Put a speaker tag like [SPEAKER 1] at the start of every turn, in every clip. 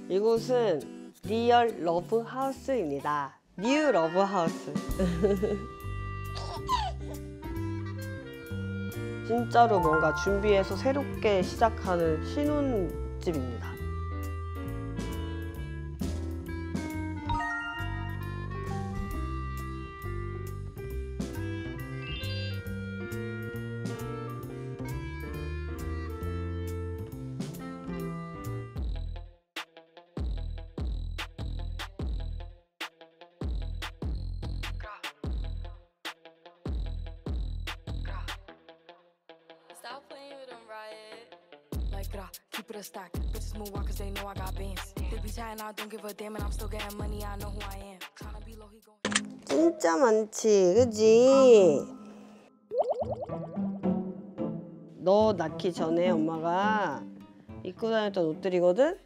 [SPEAKER 1] 이곳은 리얼 러브 하우스입니다. 뉴 러브 하우스. 진짜로 뭔가 준비해서 새롭게 시작하는 신혼집입니다.
[SPEAKER 2] Stop playing with them, Riot. Like, keep it a stack. Bitches move on cause they know I got bands. They be chatting, I don't give a damn, and I'm still getting money, I know who I am. Tryna be low, he gon'.
[SPEAKER 1] 진짜 많지, 그지? 너 낳기 전에 엄마가 입고 다녔던 옷들이거든?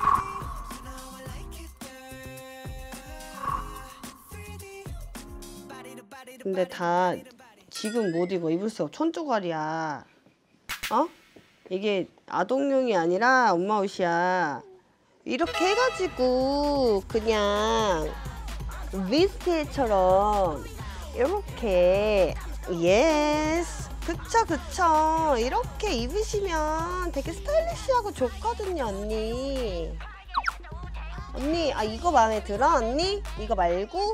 [SPEAKER 1] 근데 다 지금 못 입어. 입을 수가 천조갈이야. 어? 이게 아동용이 아니라 엄마 옷이야. 이렇게 해가지고 그냥 비스트처럼 이렇게 예스 그쵸 이렇게 입으시면 되게 스타일리시하고 좋거든요. 언니 아 이거 마음에 들어? 언니? 이거 말고?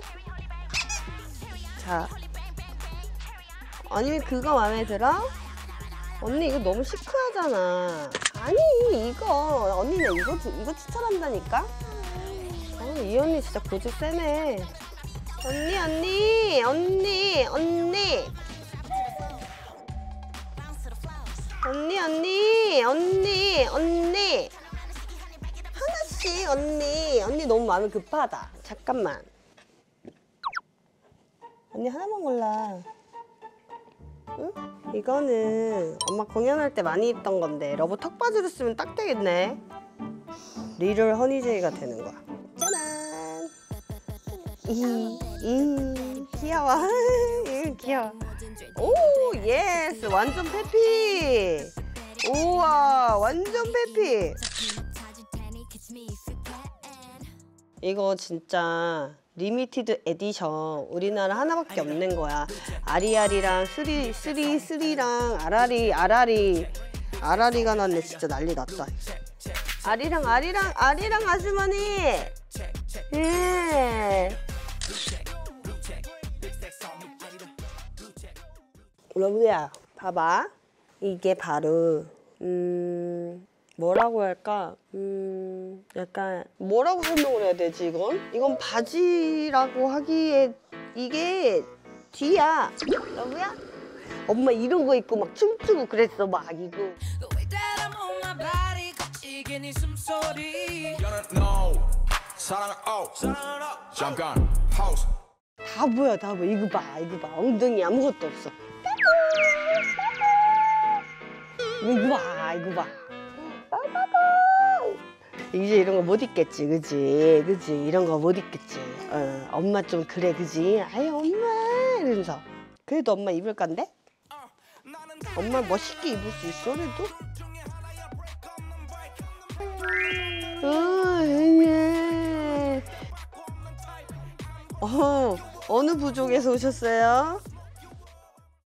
[SPEAKER 1] 자 아니면 그거 마음에 들어? 언니 이거 너무 시크하잖아. 아니 이거 언니는 이거 추천한다니까? 이 언니 진짜 고집 세네. 언니 하나씩. 언니 너무 마음이 급하다. 잠깐만. 언니 하나만 골라. 응? 이거는 엄마 공연할 때 많이 입던 건데 러브 턱바지로 쓰면 딱 되겠네. 리얼 허니제이가 되는 거야. 짜란. 귀여워. 귀여워. 오 예스 완전 페피. 우와 완전 페피. 이거 진짜 리미티드 에디션 우리나라 하나밖에 없는 거야. 아리아리랑 쓰리랑 아라리가 났네. 진짜 난리 났다. 아리랑 아주머니. 예. 러브야 봐봐. 이게 바로 뭐라고 할까? 약간 뭐라고 설명을 해야 되지 이건? 이건 바지라고 하기에 이게 뒤야. 러브야? 엄마 이런 거 입고 막 춤추고 그랬어 막 이거. 다 보여. 이거 봐. 엉덩이 아무것도 없어. 이거 봐. 이제 이런 거 못 입겠지, 그지? 이런 거 못 입겠지. 엄마 좀 그래, 그지? 아이 엄마 이러면서. 그래도 엄마 입을 건데? 엄마 멋있게 입을 수 있어, 그래도? 어느 부족에서 오셨어요?